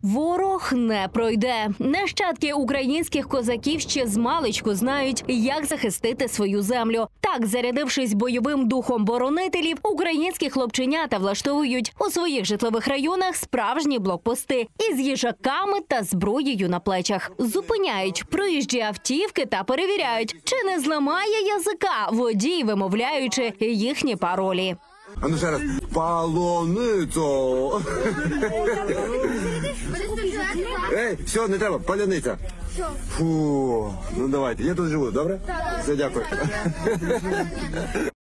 Ворог не пройде. Нащадки українських козаків ще змалечку знають, як захистити свою землю. Так, зарядившись бойовим духом боронителів, українські хлопченята влаштовують у своїх житлових районах справжні блокпости із їжаками та зброєю на плечах. Зупиняють проїжджі автівки та перевіряють, чи не зламає язика водій, вимовляючи їхні паролі. А ну ще раз. Палоницо. Ей, все, не треба, паляниця. Фу, ну давайте, я тут живу, добре? Все, дякую.